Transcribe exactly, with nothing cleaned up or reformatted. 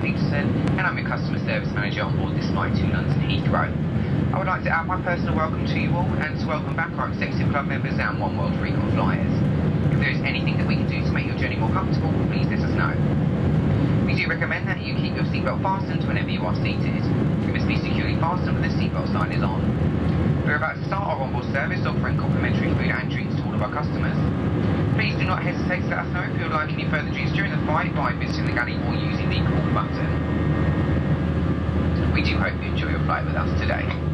Peterson, and I'm your customer service manager on board this flight to London Heathrow. I would like to add my personal welcome to you all and to welcome back our Executive Club members and One World Frequent Flyers. If there is anything that we can do to make your journey more comfortable, please let us know. We do recommend that you keep your seatbelt fastened whenever you are seated. You must be securely fastened when the seatbelt sign is on. We're about to start our onboard service offering complimentary food and drinks to all of our customers. Please do not hesitate to let us know if you would like any further drinks during the flight by visiting the galley or using the call button. We do hope you enjoy your flight with us today.